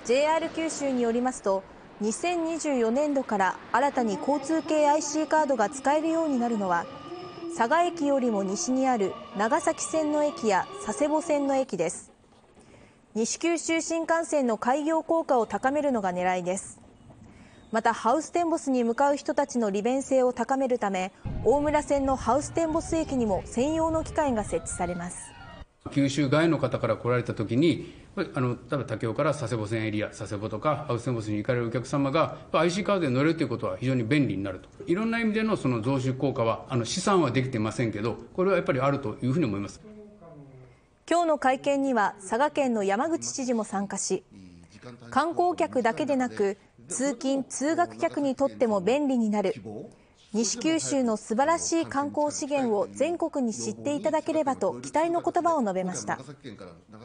JR 九州によりますと、2024年度から新たに交通系 IC カードが使えるようになるのは、佐賀駅よりも西にある長崎線の駅や佐世保線の駅です。西九州新幹線の開業効果を高めるのが狙いです。またハウステンボスに向かう人たちの利便性を高めるため、大村線のハウステンボス駅にも専用の機械が設置されます。 九州外の方から来られたときに、例えば武雄から佐世保線エリア、佐世保とかハウステンボスに行かれるお客様が IC カードで乗れるということは非常に便利になると。いろんな意味でのその増収効果は試算はできてませんけど、これはやっぱりあるというふうに思います。 今日の会見には佐賀県の山口知事も参加し、観光客だけでなく通勤・通学客にとっても便利になる西九州の素晴らしい観光資源を全国に知っていただければと期待の言葉を述べました。